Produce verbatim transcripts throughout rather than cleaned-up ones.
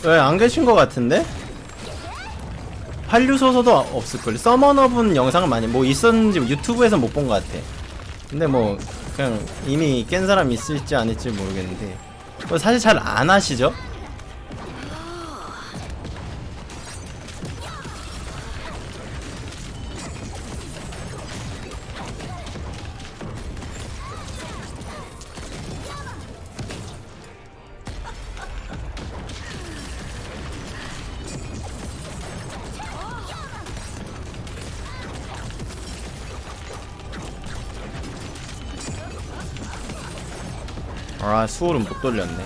왜 안 계신 것 같은데? 한류소서도 없을걸. 서머너분 영상을 많이 뭐 있었는지 유튜브에서 못 본 것 같아. 근데 뭐 그냥 이미 깬 사람 있을지 아닐지 모르겠는데 뭐 사실 잘 안 하시죠? 아, 수호는 못 돌렸네.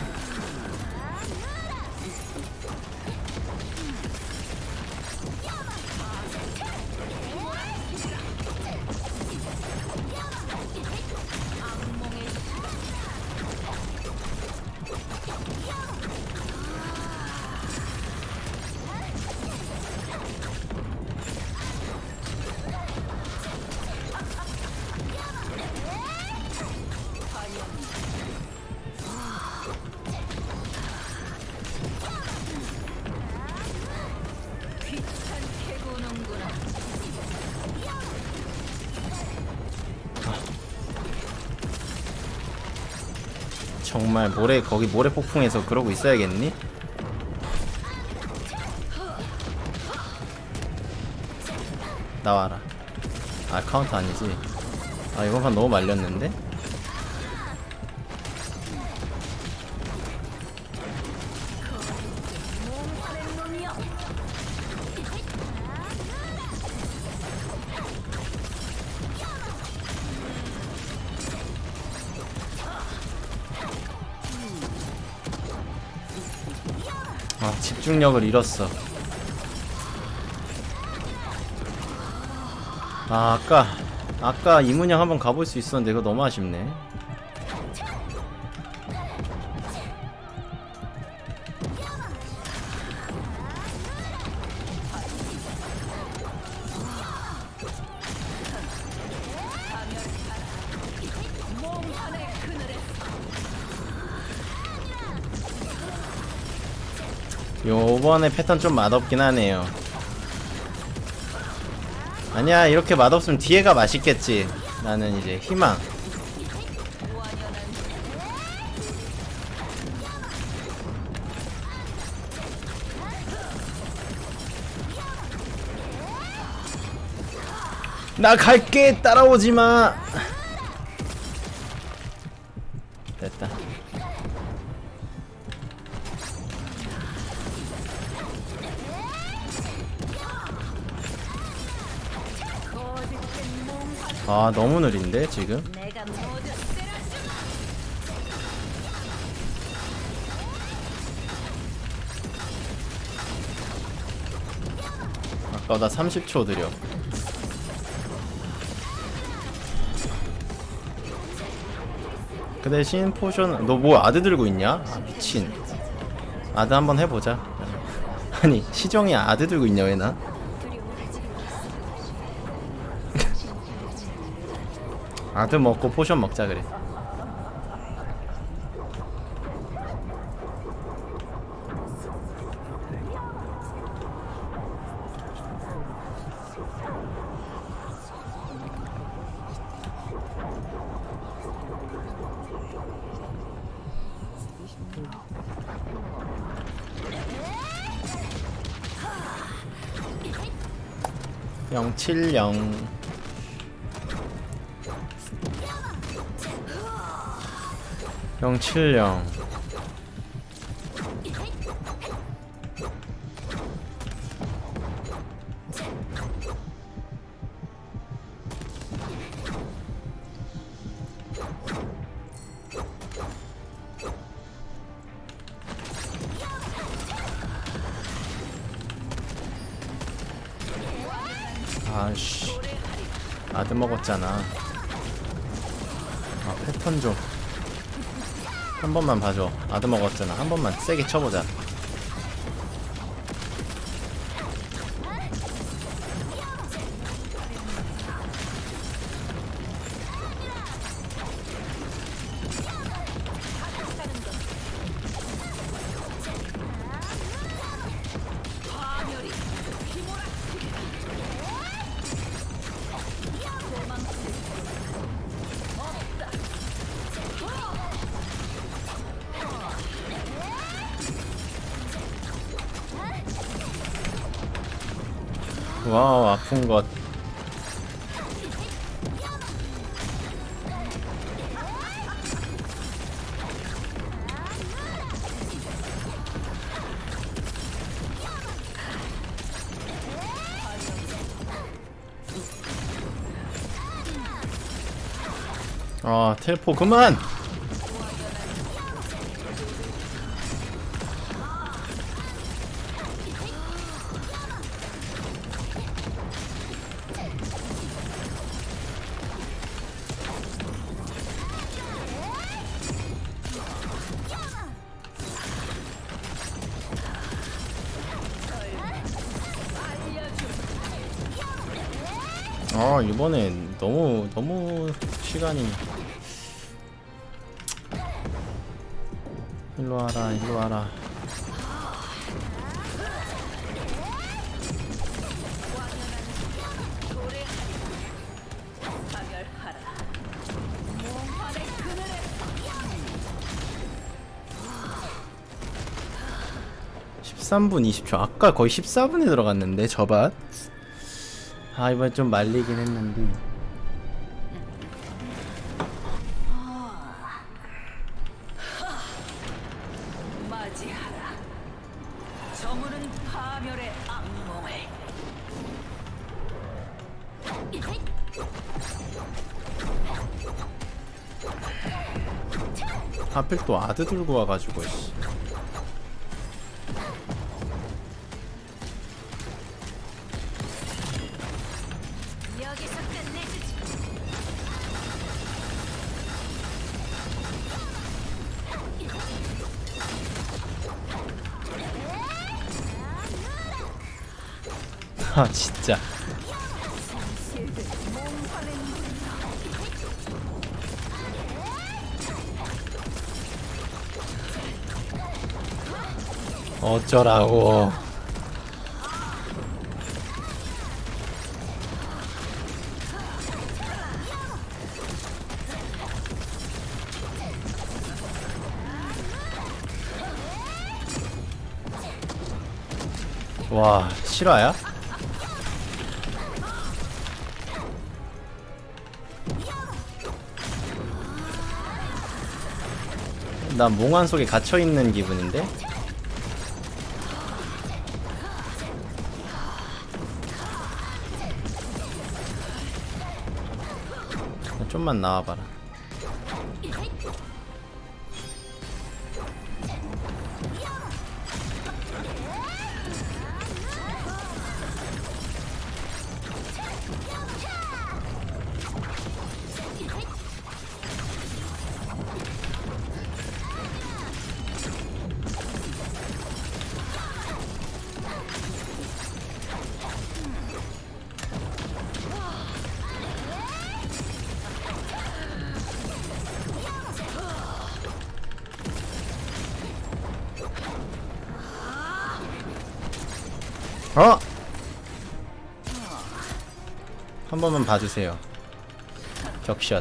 정말 모래 거기 모래 폭풍에서 그러고 있어야겠니? 나와라. 아 카운터 아니지. 아 이번 판 너무 말렸는데? 아 집중력을 잃었어. 아 아까 아까 이문양 한번 가볼 수 있었는데 이거 너무 아쉽네. 요번에 패턴 좀 맛없긴 하네요. 아니야 이렇게 맛없으면 뒤에가 맛있겠지. 나는 이제 희망. 나 갈게 따라오지마. 됐다. 아 너무 느린데 지금? 아까 나 삼십 초 느려. 그 대신 포션 너 뭐 아드 들고 있냐? 아 미친. 아드 한번 해보자. 아니 시정이 아드 들고 있냐 왜 나? 아드 먹고 포션 먹자 그래. 영칠영 영칠영 아씨 아드 먹었잖아. 아 패턴 좀 한 번만 봐줘. 아드 먹었잖아. 한 번만 세게 쳐보자. 와우, 아픈 것. 아, 텔포 그만! 아, 이번엔 너무 너무 시간이. 일로 와라, 일로 와라. 십삼 분 이십 초. 아까 거의 십사 분에 들어갔는데 저밭. 아, 이번 좀 말리긴 했는데. 맞이하라. 저물은 파멸의 악몽을. 하필 또 아드 들고 와가지고 씨. 여기서 끝내주지. 아, 진짜. 어쩌라고. 와, 실화야? 나 몽환 속에 갇혀있는 기분인데? 좀만 나와봐라. 어? 한 번만 봐주세요. 격샷.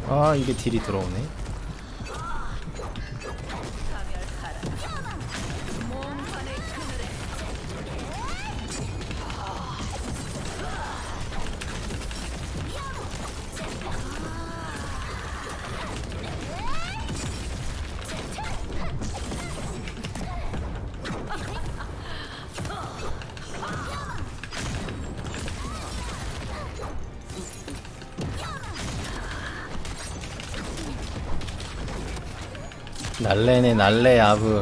아 이게 딜이 들어오네. 날래네 날래 아브.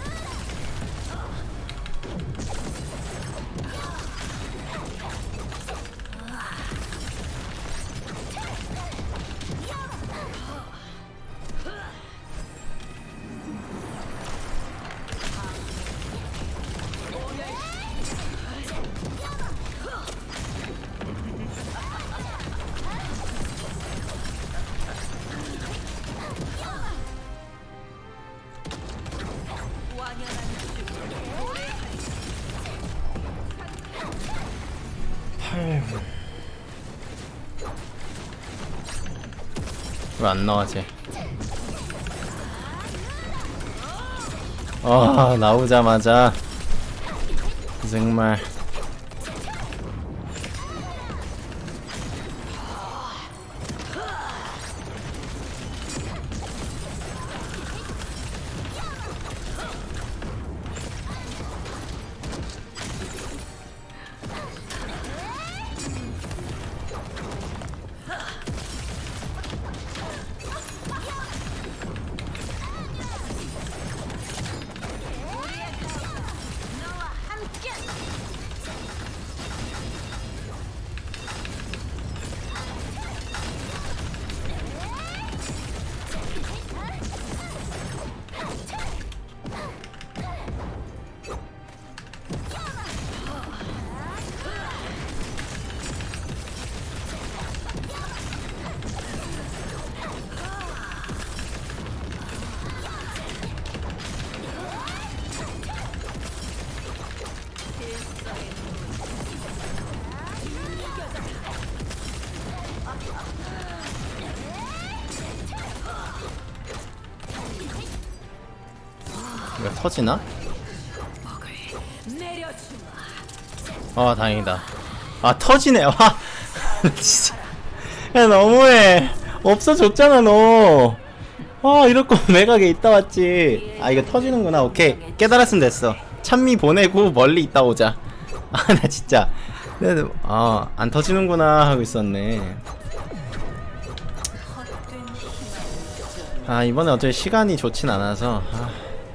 왜 안 나와 쟤? 아 나오자마자 정말 이거 터지나? 아 다행이다. 아 터지네. 와 진짜 야 너무해. 없어졌잖아 너. 아 이럴 거면 매각에 있다 왔지. 아 이거 터지는구나. 오케이 깨달았으면 됐어. 찬미 보내고 멀리 있다 오자. 아 나 진짜 아 안 터지는구나 하고 있었네. 아 이번에 어차피 시간이 좋진 않아서 아.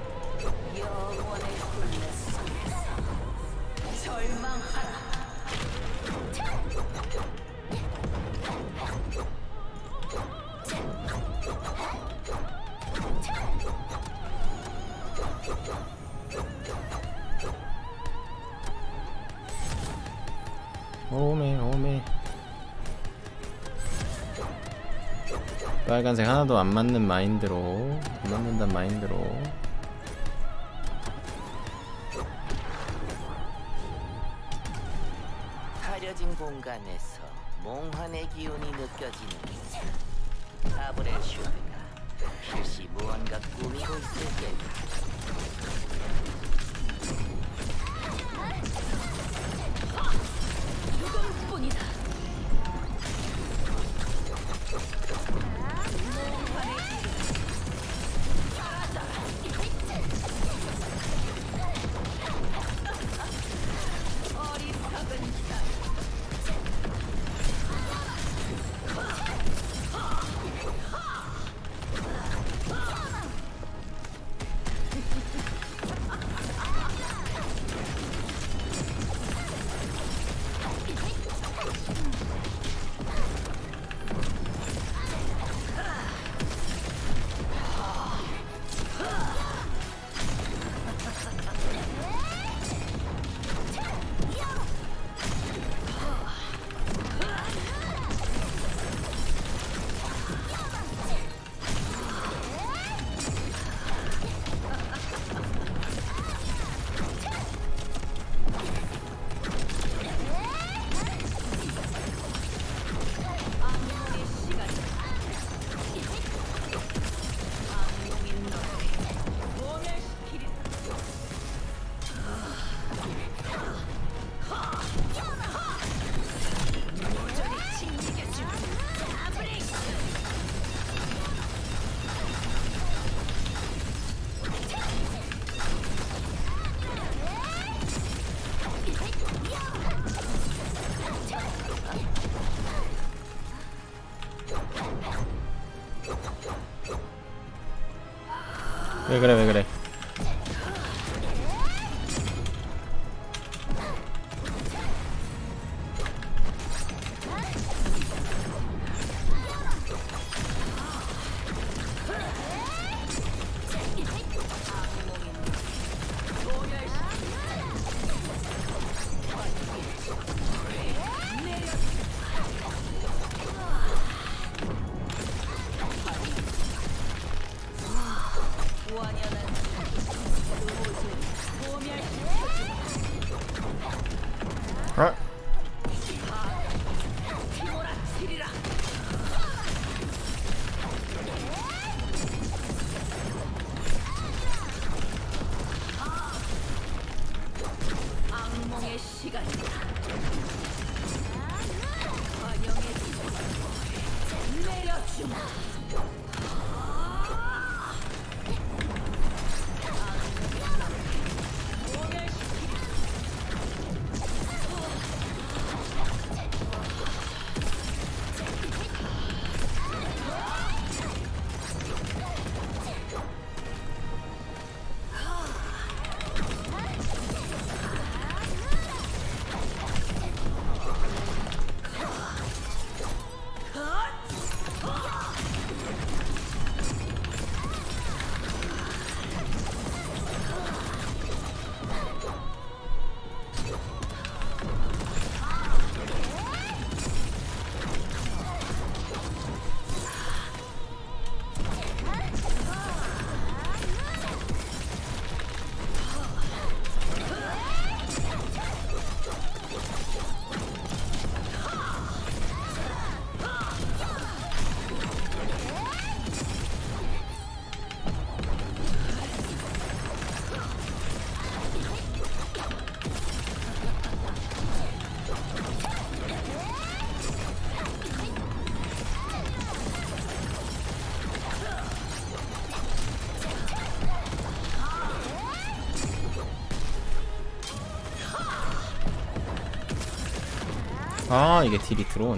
오메 오메 빨간색 하나도 안 맞는 마인드로 안 맞는단 마인드로 가려진 공간에서 몽환의 기운이 느껴지는 아브렐슈드가 실시 무언가 꾸미고 있을 때다. 왜 그래 왜 그래. 어? 악몽의 시간이다. 환영의 내려주마. 아 이게 딜이 들어오네.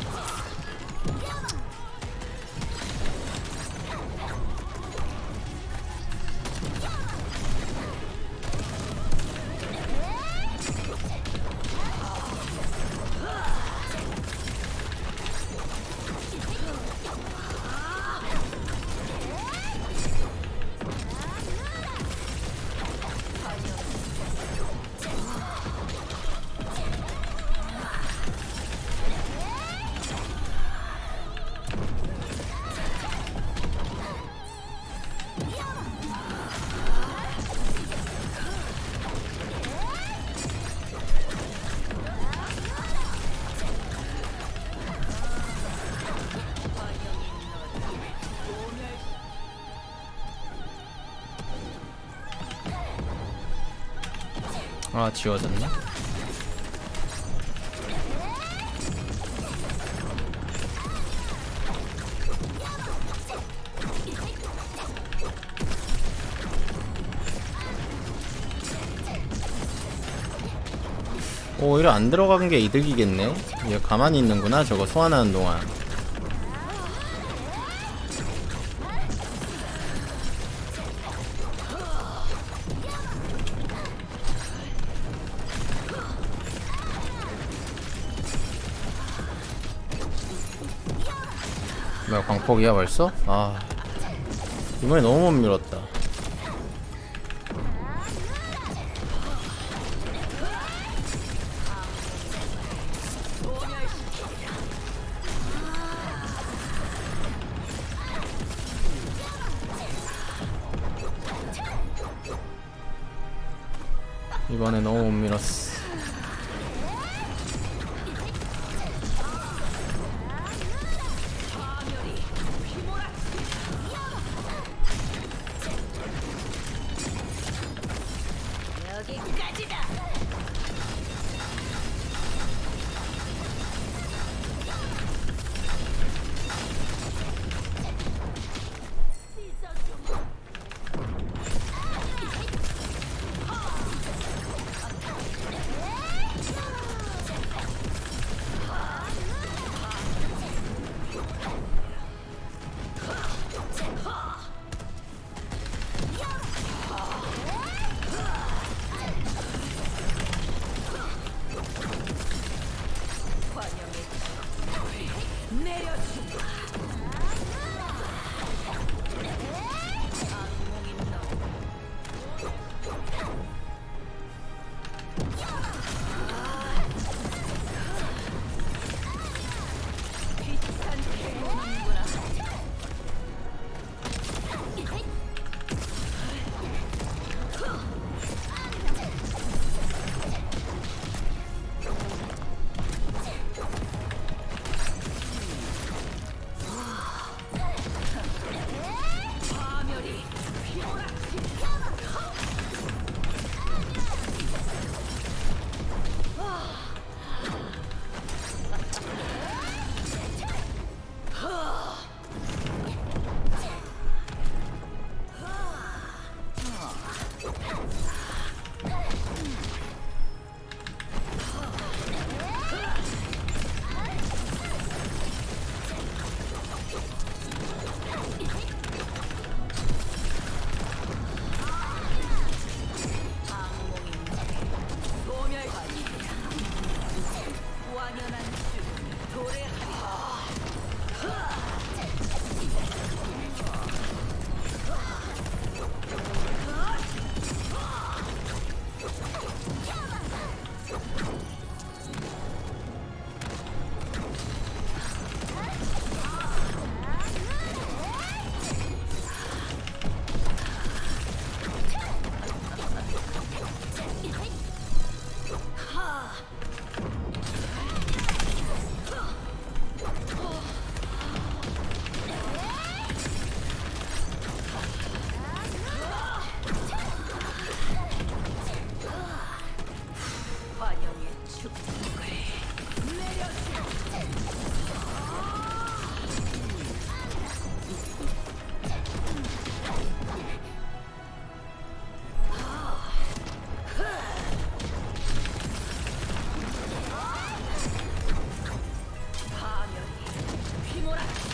아 지워졌네. 오히려 안 들어간 게 이득이겠네. 얘 가만히 있는구나 저거 소환하는 동안. 뭐야 광폭이야 벌써? 아 이번에 너무 못 밀었다. 이번에 너무 못 밀었어. 여기까지다.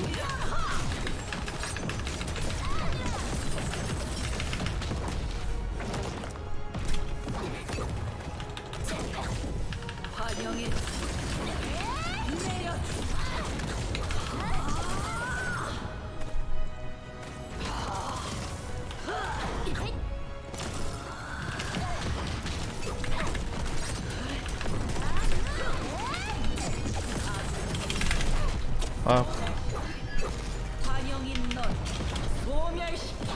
환영의 내려 아, 환영인 널 소멸시키라.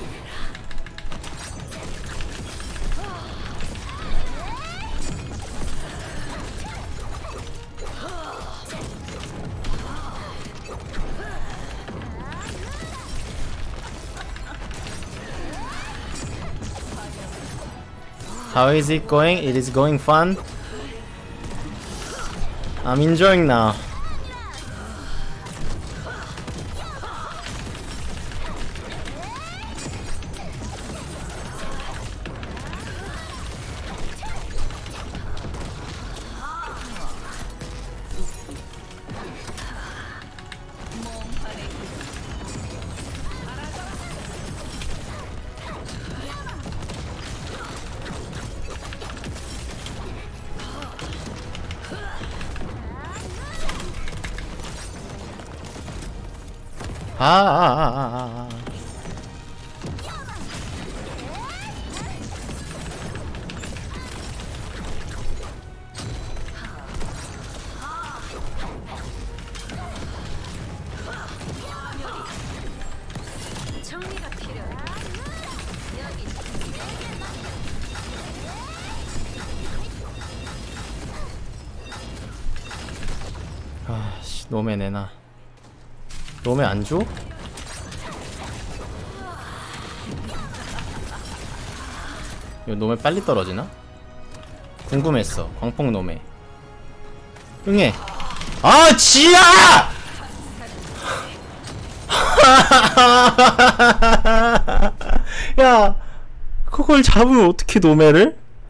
how is it going? It is going fun. I'm enjoying now. 아, 아, 아, 아, 아. 정리가 필요해. 아, 씨, 노메 내놔. 노메 안 줘? 이거 노메 빨리 떨어지나? 궁금했어. 광폭 노메. 응해. 아, 지야! 야, 그걸 잡으면 어떻게 노메를?